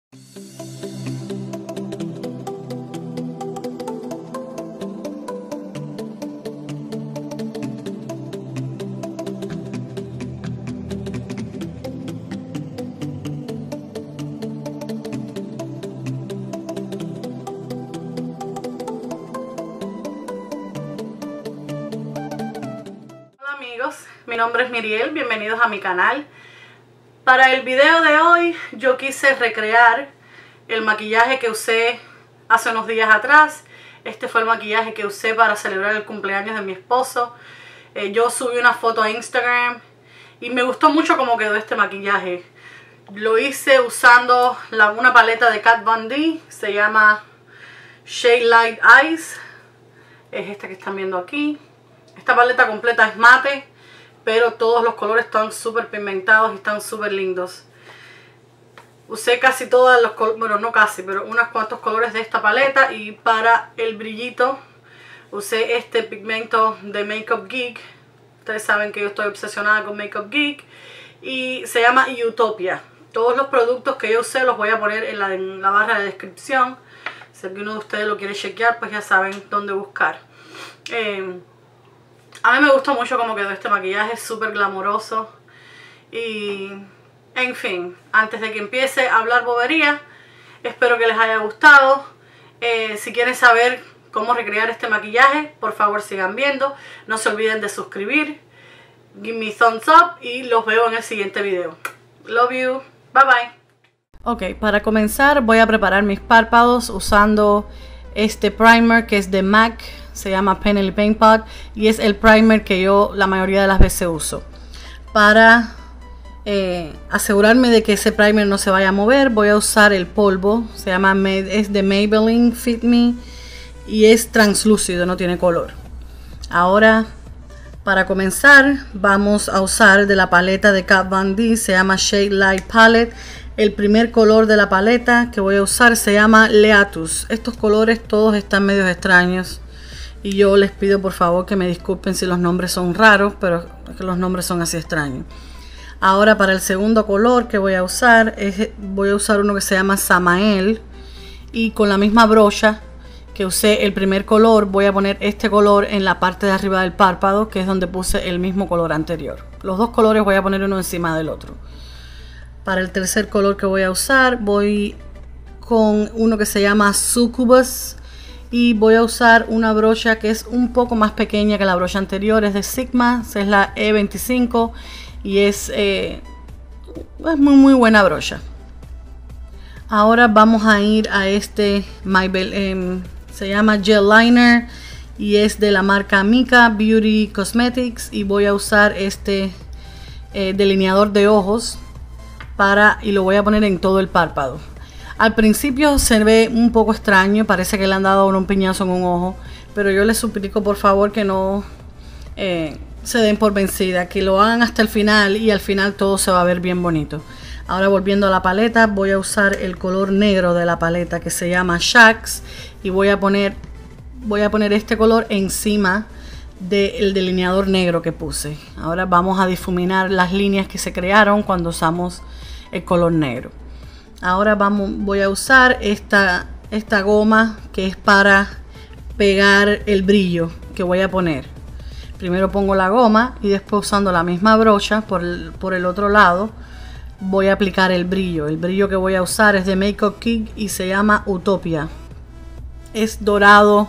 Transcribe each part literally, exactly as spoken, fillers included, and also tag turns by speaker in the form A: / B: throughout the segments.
A: Mi nombre es Miriel, bienvenidos a mi canal. Para el video de hoy yo quise recrear el maquillaje que usé hace unos días atrás. Este fue el maquillaje que usé para celebrar el cumpleaños de mi esposo. Eh, yo subí una foto a Instagram y me gustó mucho cómo quedó este maquillaje. Lo hice usando la, una paleta de Kat Von D, se llama Shade Light Eyes. Es esta que están viendo aquí. Esta paleta completa es mate, pero todos los colores están súper pigmentados y están súper lindos. Usé casi todos los colores, bueno no casi, pero unos cuantos colores de esta paleta. Y para el brillito usé este pigmento de Makeup Geek. Ustedes saben que yo estoy obsesionada con Makeup Geek. Y se llama Utopia. Todos los productos que yo usé los voy a poner en la, en la barra de descripción. Si alguno de ustedes lo quiere chequear, pues ya saben dónde buscar. Eh, A mí me gustó mucho cómo quedó este maquillaje, es súper glamoroso. Y, en fin, antes de que empiece a hablar bobería, espero que les haya gustado. Eh, si quieren saber cómo recrear este maquillaje, por favor sigan viendo. No se olviden de suscribir, give me thumbs up y los veo en el siguiente video. Love you, bye bye. Ok, para comenzar voy a preparar mis párpados usando este primer que es de MAC. Se llama Pen Paint Pot y es el primer que yo la mayoría de las veces uso. Para eh, asegurarme de que ese primer no se vaya a mover, voy a usar el polvo. Se llama, es de Maybelline Fit Me y es translúcido, no tiene color. Ahora, para comenzar, vamos a usar de la paleta de Kat Von D. Se llama Shade Light Palette. El primer color de la paleta que voy a usar se llama Leatus. Estos colores todos están medio extraños. Y yo les pido por favor que me disculpen si los nombres son raros, pero es que los nombres son así extraños. Ahora para el segundo color que voy a usar, es, voy a usar uno que se llama Samael. Y con la misma brocha que usé el primer color, voy a poner este color en la parte de arriba del párpado, que es donde puse el mismo color anterior. Los dos colores voy a poner uno encima del otro. Para el tercer color que voy a usar, voy con uno que se llama Succubus. Y voy a usar una brocha que es un poco más pequeña que la brocha anterior, es de Sigma, es la E veinticinco y es, eh, es muy muy buena brocha. Ahora vamos a ir a este Maybelline, eh, se llama Gel Liner y es de la marca Mika Beauty Cosmetics y voy a usar este eh, delineador de ojos para y lo voy a poner en todo el párpado. Al principio se ve un poco extraño, parece que le han dado un piñazo en un ojo, pero yo les suplico por favor que no eh, se den por vencida, que lo hagan hasta el final y al final todo se va a ver bien bonito. Ahora volviendo a la paleta, voy a usar el color negro de la paleta que se llama Shax y voy a poner, voy a poner este color encima del delineador negro que puse. Ahora vamos a difuminar las líneas que se crearon cuando usamos el color negro. Ahora vamos, voy a usar esta, esta goma que es para pegar el brillo que voy a poner. Primero pongo la goma y después usando la misma brocha por el, por el otro lado voy a aplicar el brillo. El brillo que voy a usar es de Makeup Geek y se llama Utopia. Es dorado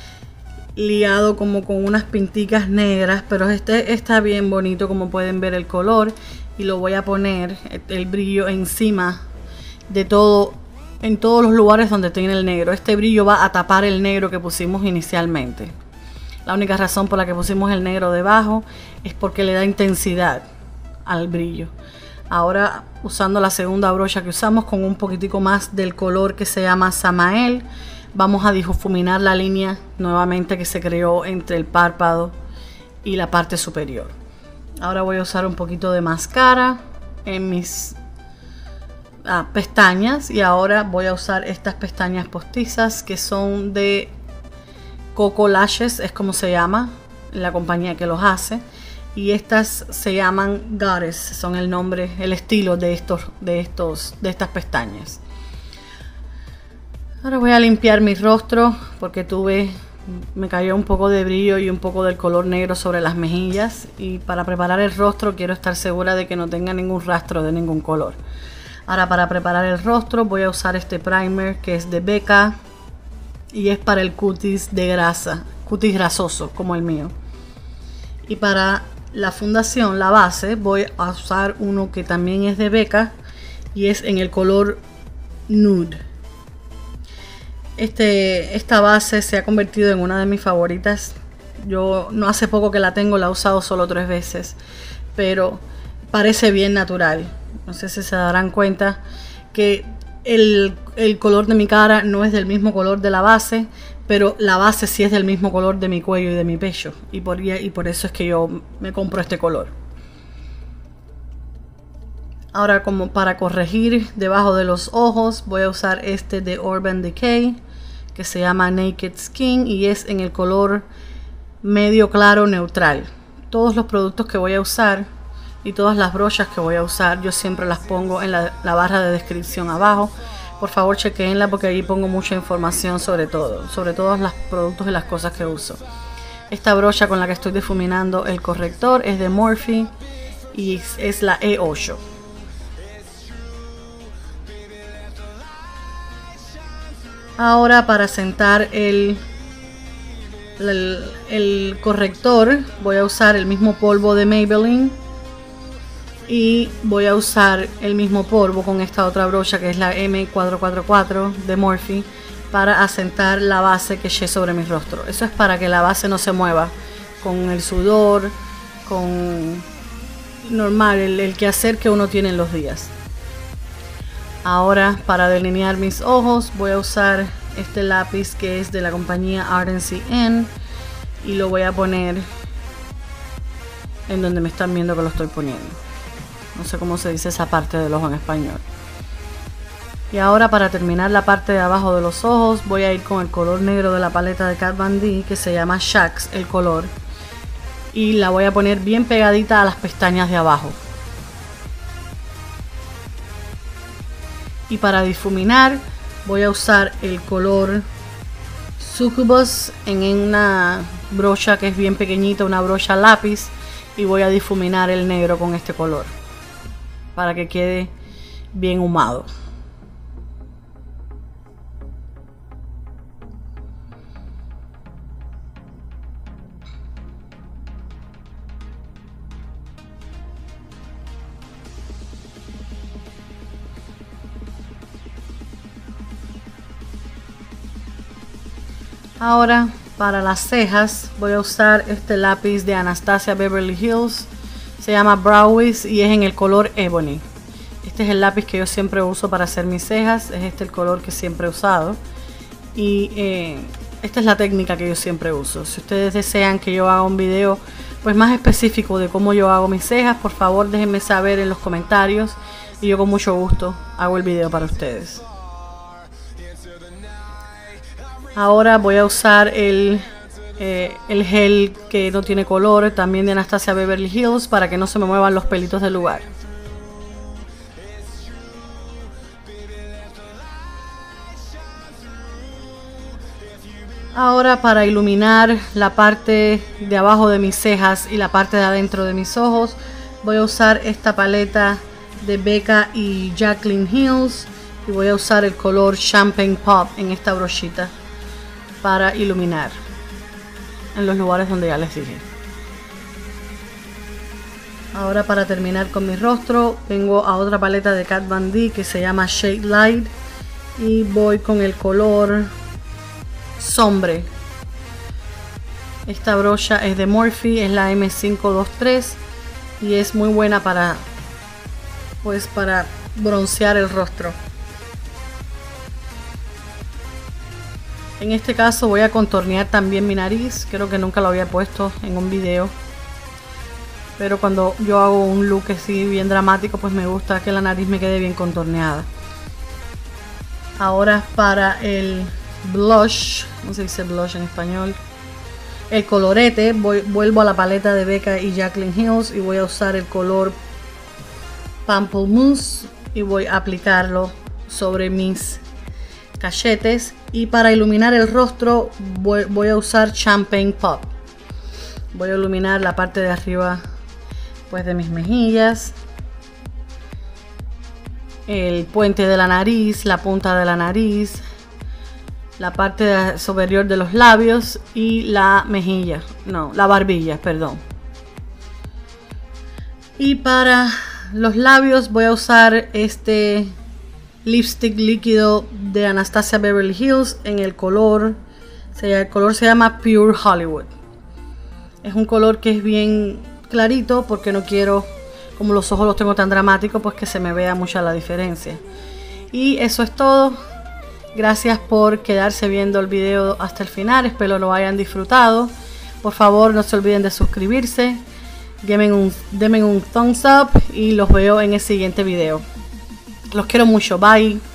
A: liado como con unas pinticas negras, pero este está bien bonito como pueden ver el color y lo voy a poner el brillo encima de todo, en todos los lugares donde tiene el negro. Este brillo va a tapar el negro que pusimos inicialmente. La única razón por la que pusimos el negro debajo es porque le da intensidad al brillo. Ahora usando la segunda brocha que usamos con un poquitico más del color que se llama Samael, vamos a difuminar la línea nuevamente que se creó entre el párpado y la parte superior. Ahora voy a usar un poquito de máscara en mis Ah, pestañas y ahora voy a usar estas pestañas postizas que son de Coco Lashes, es como se llama la compañía que los hace, y estas se llaman Goddess, son el nombre, el estilo de estos, de estos, de estas pestañas. Ahora voy a limpiar mi rostro porque tuve, me cayó un poco de brillo y un poco del color negro sobre las mejillas. Y para preparar el rostro quiero estar segura de que no tenga ningún rastro de ningún color. Ahora para preparar el rostro voy a usar este primer que es de Becca. Y es para el cutis de grasa, cutis grasoso como el mío. Y para la fundación, la base, voy a usar uno que también es de Becca. Y es en el color nude. Este, esta base se ha convertido en una de mis favoritas. Yo no hace poco que la tengo, la he usado solo tres veces, pero parece bien natural. No sé si se darán cuenta que el, el color de mi cara no es del mismo color de la base, pero la base sí es del mismo color de mi cuello y de mi pecho, y por, y por eso es que yo me compro este color. Ahora, como para corregir debajo de los ojos, voy a usar este de Urban Decay que se llama Naked Skin y es en el color medio claro neutral. Todos los productos que voy a usar y todas las brochas que voy a usar, yo siempre las pongo en la, la barra de descripción abajo. Por favor, chequenla porque ahí pongo mucha información sobre todo, sobre todos los productos y las cosas que uso. Esta brocha con la que estoy difuminando el corrector es de Morphe y es la E ocho. Ahora para sentar el, el, el corrector voy a usar el mismo polvo de Maybelline y voy a usar el mismo polvo con esta otra brocha que es la M cuatro cuatro cuatro de Morphe para asentar la base que eché sobre mi rostro. Eso es para que la base no se mueva con el sudor, con normal, el, el quehacer que uno tiene en los días. Ahora para delinear mis ojos voy a usar este lápiz que es de la compañía Ardency N y lo voy a poner en donde me están viendo que lo estoy poniendo. No sé cómo se dice esa parte del ojo en español. Y ahora para terminar la parte de abajo de los ojos voy a ir con el color negro de la paleta de Kat Von D que se llama Shacks el color y la voy a poner bien pegadita a las pestañas de abajo. Y para difuminar voy a usar el color Succubus en una brocha que es bien pequeñita, una brocha lápiz, y voy a difuminar el negro con este color para que quede bien ahumado. Ahora para las cejas voy a usar este lápiz de Anastasia Beverly Hills, se llama Brow Wiz y es en el color Ebony. Este es el lápiz que yo siempre uso para hacer mis cejas, es este el color que siempre he usado y eh, esta es la técnica que yo siempre uso. Si ustedes desean que yo haga un video pues más específico de cómo yo hago mis cejas, por favor déjenme saber en los comentarios y yo con mucho gusto hago el video para ustedes. Ahora voy a usar el, eh, el gel que no tiene color, también de Anastasia Beverly Hills, para que no se me muevan los pelitos del lugar. Ahora para iluminar la parte de abajo de mis cejas y la parte de adentro de mis ojos, voy a usar esta paleta de Becca y Jaclyn Hills y voy a usar el color Champagne Pop en esta brochita para iluminar en los lugares donde ya les dije. Ahora para terminar con mi rostro vengo a otra paleta de Kat Von D que se llama Shade Light y voy con el color Sombre. Esta brocha es de Morphe, es la M cinco veintitrés y es muy buena para pues para broncear el rostro. En este caso voy a contornear también mi nariz, creo que nunca lo había puesto en un video, pero cuando yo hago un look así bien dramático pues me gusta que la nariz me quede bien contorneada. Ahora para el blush, ¿cómo se dice blush en español? El colorete, voy, vuelvo a la paleta de Becca y Jaclyn Hills y voy a usar el color Pamplemousse y voy a aplicarlo sobre mis cachetes. Y para iluminar el rostro voy, voy a usar Champagne Pop. Voy a iluminar la parte de arriba pues de mis mejillas, el puente de la nariz, la punta de la nariz, la parte superior de los labios y la mejilla, no, la barbilla, perdón. Y para los labios voy a usar este lipstick líquido de Anastasia Beverly Hills en el color, el color se llama Pure Hollywood. Es un color que es bien clarito porque no quiero, como los ojos los tengo tan dramáticos, pues que se me vea mucha la diferencia. Y eso es todo. Gracias por quedarse viendo el video hasta el final. Espero lo hayan disfrutado. Por favor, no se olviden de suscribirse. Denme un, denme un thumbs up y los veo en el siguiente video. Los quiero mucho. Bye.